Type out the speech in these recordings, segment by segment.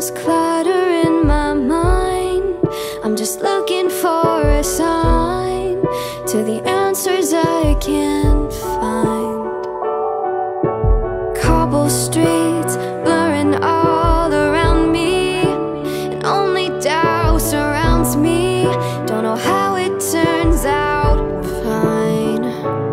things clatter in my mind. I'm just looking for a sign to the answers I can't find. Cobble streets blurring all around me, and only doubt surrounds me. Don't know how it turns out fine,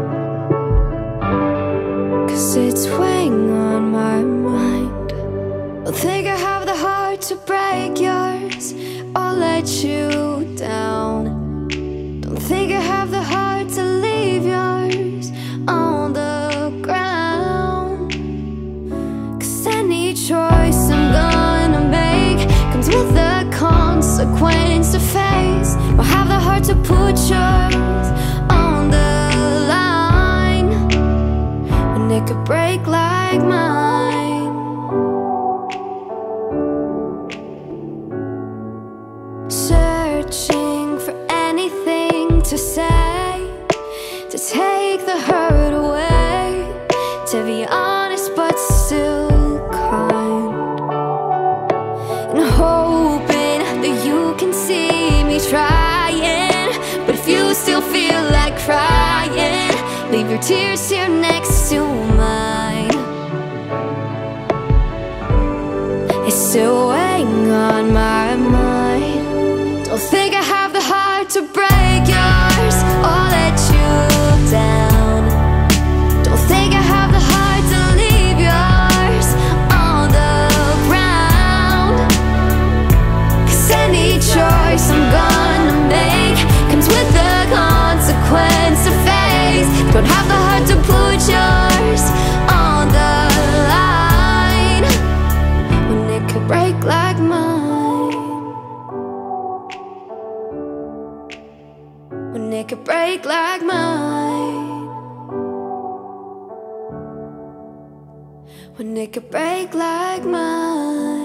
'cause it's weighing on my mind. Don't think I have the heart to break yours or let you down. Don't think I have the heart to leave yours on the ground, 'cause any choice I'm gonna make comes with a consequence to face. Don't have the heart to put yours on the line when it could break like mine. Searching for anything to say to take the hurt away, to be honest but still kind, and hoping that you can see me trying. But if you still feel like crying, leave your tears here next to mine. It's still weighing on my mind. Don't think I have the heart to break yours or let you down. Don't think I have the heart to leave yours on the ground, 'cause any choice I'm gonna make comes with a consequence to face. Don't have the heart to put yours on the line when it could break like mine. When it could break like mine. When it could break like mine.